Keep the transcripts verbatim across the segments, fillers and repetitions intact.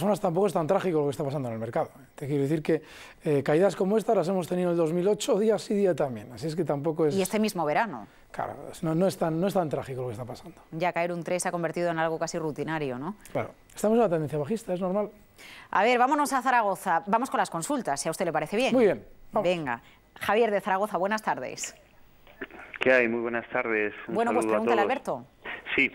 formas tampoco es tan trágico lo que está pasando en el mercado. Te quiero decir que eh, caídas como estas las hemos tenido en el dos mil ocho, día sí, día también. Así es que tampoco es... Y este mismo verano. Claro, no, no, es tan, no es tan trágico lo que está pasando. Ya caer un tres se ha convertido en algo casi rutinario, ¿no? Claro, estamos en una tendencia bajista, es normal. A ver, vámonos a Zaragoza. Vamos con las consultas, si a usted le parece bien. Muy bien. Vamos. Venga. Javier de Zaragoza, buenas tardes. ¿Qué hay? Muy buenas tardes. Un bueno, pues pregúntale a Alberto. Sí.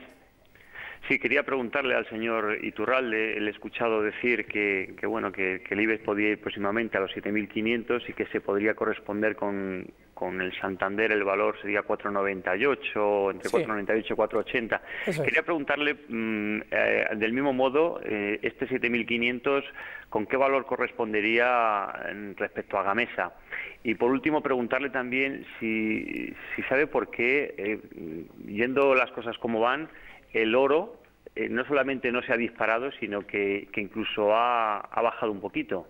Sí, quería preguntarle al señor Iturralde. Le he escuchado decir que, que bueno que, que el IBEX podía ir próximamente a los siete mil quinientos y que se podría corresponder con, con el Santander, el valor sería cuatro noventa y ocho, entre sí. cuatro noventa y ocho y cuatro ochenta. Eso Quería es. preguntarle, mmm, eh, del mismo modo, eh, este siete mil quinientos, ¿con qué valor correspondería respecto a Gamesa? Y por último, preguntarle también si, si sabe por qué, eh, yendo las cosas como van, el oro eh, no solamente no se ha disparado, sino que, que incluso ha, ha bajado un poquito.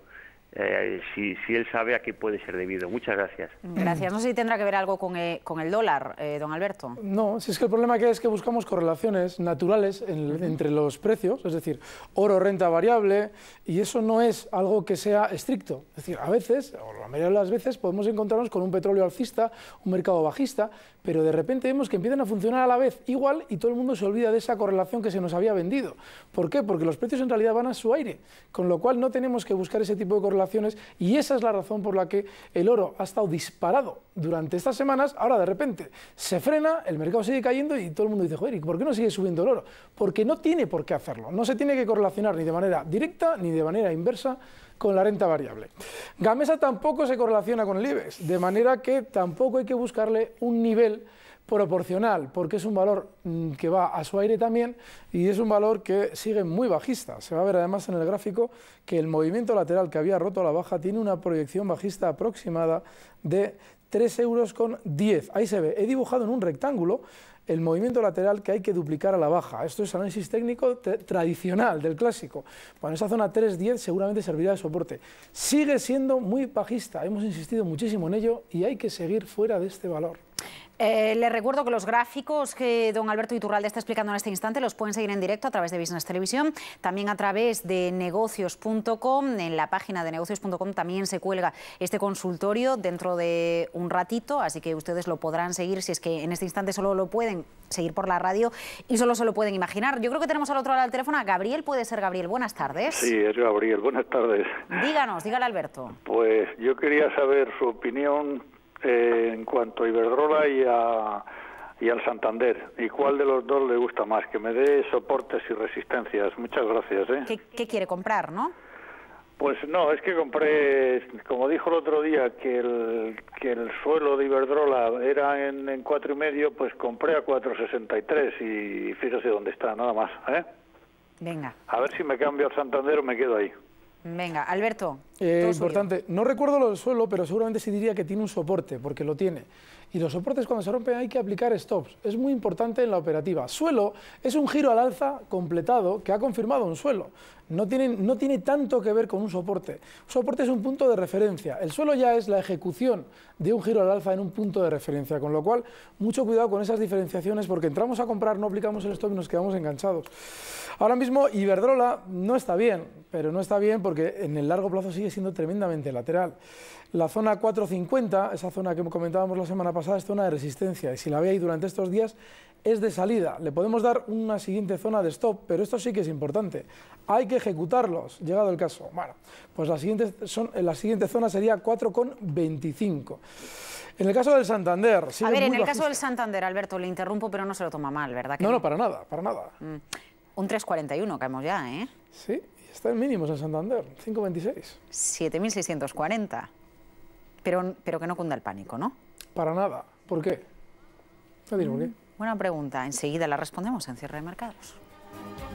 Eh, si, si él sabe a qué puede ser debido. Muchas gracias. Gracias. No sé si tendrá que ver algo con, eh, con el dólar, eh, don Alberto. No, si es que el problema que es que buscamos correlaciones naturales en, uh-huh. entre los precios, es decir, oro, renta variable, y eso no es algo que sea estricto. Es decir, a veces, o la mayoría de las veces, podemos encontrarnos con un petróleo alcista, un mercado bajista, pero de repente vemos que empiezan a funcionar a la vez igual y todo el mundo se olvida de esa correlación que se nos había vendido. ¿Por qué? Porque los precios en realidad van a su aire, con lo cual no tenemos que buscar ese tipo de correlaciones, y esa es la razón por la que el oro ha estado disparado durante estas semanas. Ahora de repente se frena, el mercado sigue cayendo y todo el mundo dice, joder, ¿y por qué no sigue subiendo el oro? Porque no tiene por qué hacerlo, no se tiene que correlacionar ni de manera directa ni de manera inversa con la renta variable. Gamesa tampoco se correlaciona con el IBEX, de manera que tampoco hay que buscarle un nivel proporcional, porque es un valor mmm, que va a su aire también y es un valor que sigue muy bajista. Se va a ver además en el gráfico que el movimiento lateral que había roto a la baja tiene una proyección bajista aproximada de tres euros con diez. Ahí se ve, he dibujado en un rectángulo el movimiento lateral que hay que duplicar a la baja. Esto es análisis técnico tradicional, del clásico. Bueno, esa zona tres diez seguramente servirá de soporte. Sigue siendo muy bajista, hemos insistido muchísimo en ello y hay que seguir fuera de este valor. Eh, les recuerdo que los gráficos que don Alberto Iturralde está explicando en este instante los pueden seguir en directo a través de Business Televisión, también a través de negocios punto com. En la página de negocios punto com también se cuelga este consultorio dentro de un ratito, así que ustedes lo podrán seguir si es que en este instante solo lo pueden seguir por la radio y solo se lo pueden imaginar. Yo creo que tenemos al otro lado del teléfono a Gabriel. Puede ser Gabriel. Buenas tardes. Sí, es Gabriel. Buenas tardes. Díganos, dígale Alberto. Pues yo quería saber su opinión Eh, en cuanto a Iberdrola y, a, y al Santander, y cuál de los dos le gusta más, que me dé soportes y resistencias. Muchas gracias. ¿eh? ¿Qué, qué quiere comprar, no? Pues no, es que compré, como dijo el otro día, que el, que el suelo de Iberdrola era en, en cuatro y medio, pues compré a cuatro sesenta y tres y fíjese dónde está, nada más. ¿eh? Venga. A ver si me cambio al Santander o me quedo ahí. Venga, Alberto. Eh, importante, no recuerdo lo del suelo, pero seguramente sí diría que tiene un soporte, porque lo tiene. Y los soportes cuando se rompen hay que aplicar stops. Es muy importante en la operativa. Suelo es un giro al alza completado que ha confirmado un suelo. No tiene, no tiene tanto que ver con un soporte. Un soporte es un punto de referencia. El suelo ya es la ejecución de un giro al alza en un punto de referencia, con lo cual mucho cuidado con esas diferenciaciones porque entramos a comprar, no aplicamos el stop y nos quedamos enganchados. Ahora mismo Iberdrola no está bien, pero no está bien porque en el largo plazo sigue siendo tremendamente lateral. La zona cuatro cincuenta, esa zona que comentábamos la semana pasada, es zona de resistencia y si la ve ahí durante estos días es de salida. Le podemos dar una siguiente zona de stop, pero esto sí que es importante. Hay que ejecutarlos, llegado el caso. Bueno, pues la siguiente, son, la siguiente zona sería cuatro con veinticinco. En el caso del Santander... A ver, en el bajista. caso del Santander, Alberto, le interrumpo, pero no se lo toma mal, ¿verdad? Que no, no, no, para nada, para nada. Mm. Un tres cuarenta y uno caemos ya, ¿eh? Sí, está en mínimos el Santander, cinco veintiséis. siete mil seiscientos cuarenta. Pero, pero que no cunda el pánico, ¿no? Para nada. ¿Por qué? No digo por qué. Buena pregunta. Enseguida la respondemos en Cierre de Mercados.